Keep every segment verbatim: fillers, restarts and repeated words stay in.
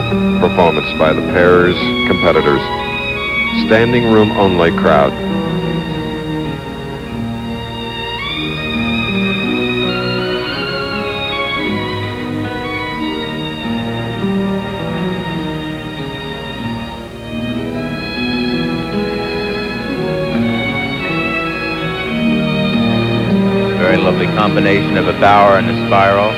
performance by the pair's competitors. Standing room only crowd. Very lovely combination of a bower and a spiral.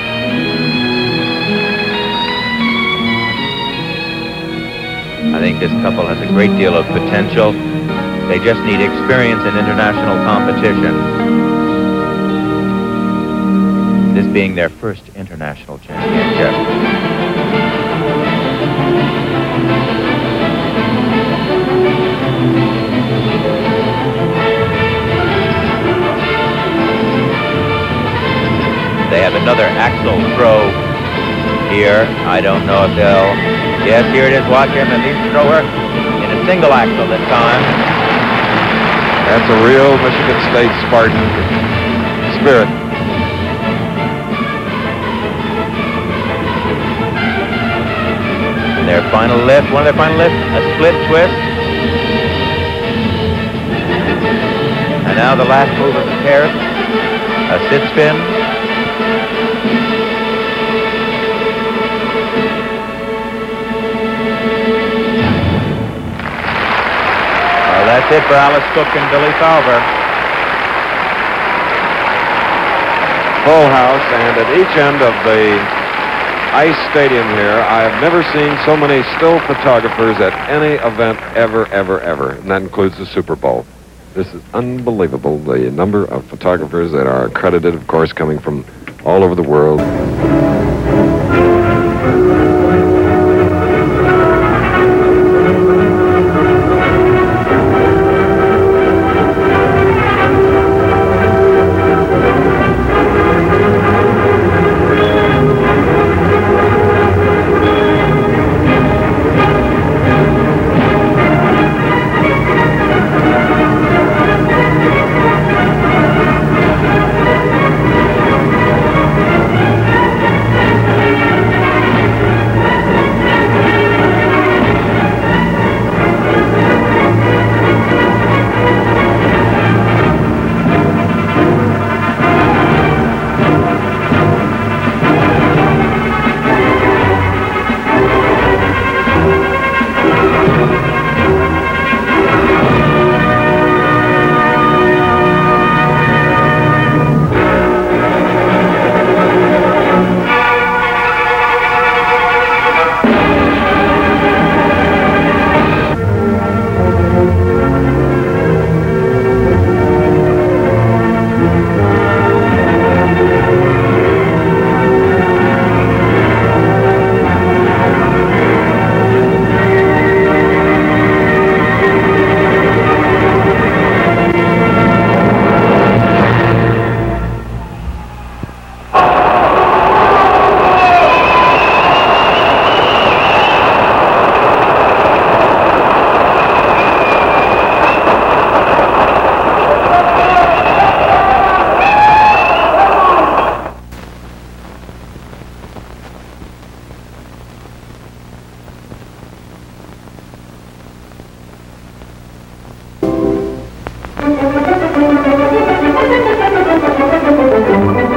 I think this couple has a great deal of potential. They just need experience in international competition. This being their first international championship. They have another axel throw here. I don't know if they'll... Yes, here it is. Watch him, and he's thrower in a single axle this time. That's a real Michigan State Spartan spirit. And their final lift, one of their final lifts, a split twist. And now the last move of the pair, a sit spin. That's it for Alice Cook and Billy Falver. Full house, and at each end of the ice stadium here, I have never seen so many still photographers at any event ever, ever, ever. And that includes the Super Bowl. This is unbelievable, the number of photographers that are accredited, of course, coming from all over the world. Thank you.